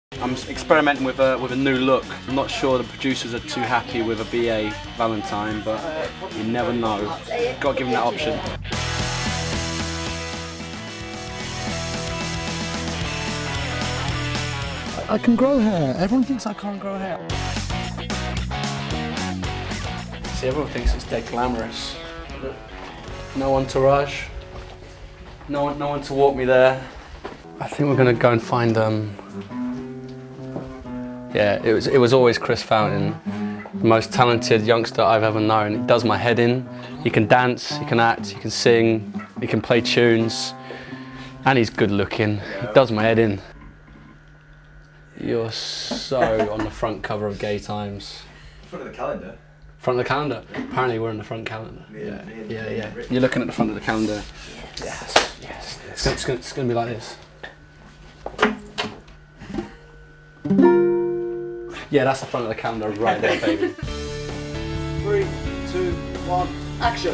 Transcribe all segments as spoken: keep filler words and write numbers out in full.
I'm experimenting with a, with a new look. I'm not sure the producers are too happy with a B A Valentine, but you never know. Got to give them that option. I can grow hair. Everyone thinks I can't grow hair. See, everyone thinks it's dead glamorous. No entourage. No one, no one to walk me there. I think we're gonna go and find um. Yeah, it was it was always Chris Fountain, the most talented youngster I've ever known. He does my head in. He can dance, he can act, he can sing, he can play tunes, and he's good looking. He does my head in. You're so on the front cover of Gay Times. Front of the calendar. Front of the calendar. Apparently we're in the front calendar. Yeah, yeah, yeah. yeah. You're looking at the front of the calendar. Yes, yes. It's gonna, it's gonna, it's gonna be like this. Yeah, that's the front of the calendar right there, baby. Three, two, one, action.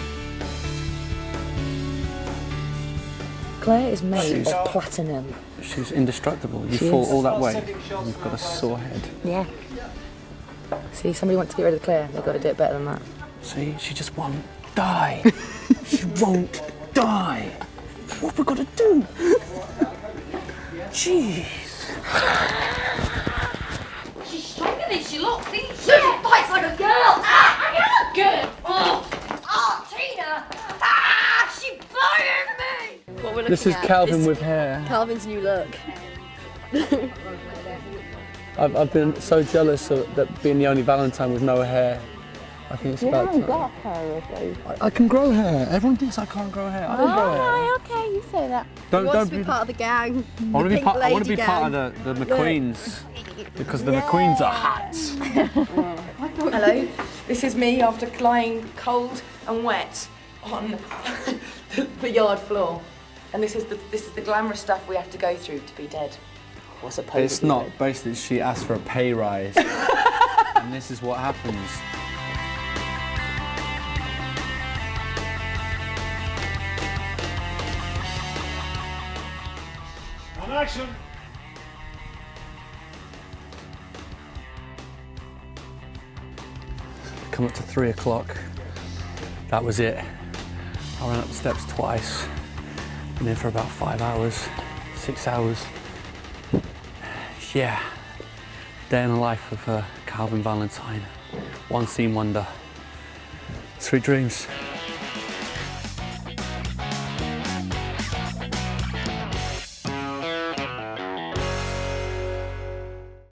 Claire is made of platinum. She's indestructible. You She fall is. all that way, and you've got a sore head. Yeah. See, somebody wants to get rid of Claire. They've got to do it better than that. See, she just won't die. She won't die. What have we got to do? Jeez. She's stronger than she looks, isn't she? She fights like a girl. Ah, I got good. Oh, oh, Tina. Ah, she fired me. What we're This is at, Calvin this with hair. Calvin's new look. I've, I've been so jealous of that being the only Valentine with no hair. I think it's You about haven't time. got hair, Ricky. I, I can grow hair. Everyone thinks I can't grow hair. I don't grow hair. Oh, okay, you say that. Don't, He wants don't to be be part of the gang. I want to be pink part. I want to lady be part of the, the McQueens because the Yeah. McQueens are hot. Hello, this is me after lying cold and wet on the, the yard floor. And this is the this is the glamorous stuff we have to go through to be dead. Or supposedly. It's not. Basically, she asked for a pay rise, and this is what happens. On action. Come up to three o'clock. That was it. I ran up the steps twice. Been in for about five hours, six hours. Yeah, day in the life of uh, Calvin Valentine. One scene wonder. Sweet dreams.